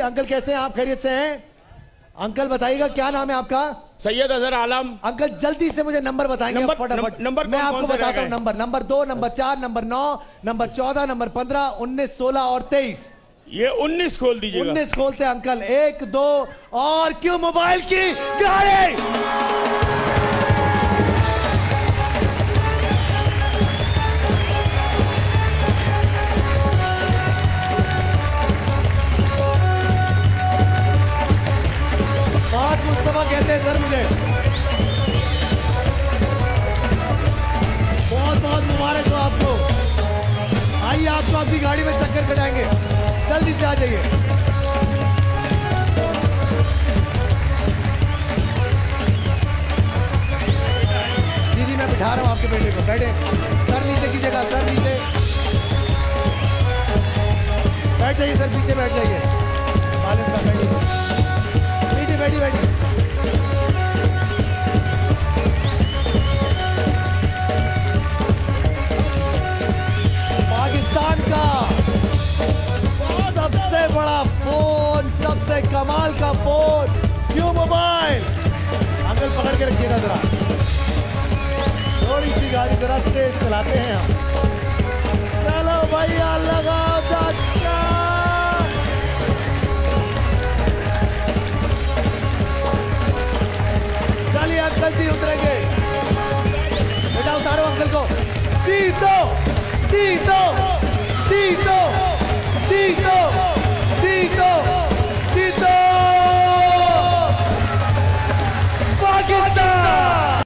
Uncle कैसे हैं आप? खैरियत से हैं? अंकल बताइएगा क्या नाम है आपका? सैयद अजहर आलम। अंकल जल्दी से मुझे नंबर बताएंगे फटाफट। नंबर मैं आपको बताता हूँ number. Number 2, number 4, number 9, number 14, number 15, 19, 16 और 23। ये 19 खोल दीजिएगा। 19 खोलते अंकल। 1, 2 और क्यों मोबाइल की गाड़ी। मुस्तफा कहते हैं सर मुझे बहुत बहुत मुबारक हो आपको। आइए आपको आपकी गाड़ी में चक्कर कटाएंगे, जल्दी से आ जाइए। दीदी मैं बिठा रहा हूँ आपके बेटे को, बैठे। सर नीचे की जगह, सर नीचे बैठ जाइए, सर पीछे बैठ जाइए। बैठी बैठी बैठी। पाकिस्तान का सबसे बड़ा फोन, सबसे कमाल का फोन, क्यों मोबाइल। अंकल पकड़ के रखिएगा जरा, थोड़ी सी गाड़ी जरा तेज चलाते हैं हम। चलो भैया लगाओ धक्का। चलिए अंकल जी उतरेंगे। बेटा उतारो अंकल को। जीतो जीतो जीतो जीतो।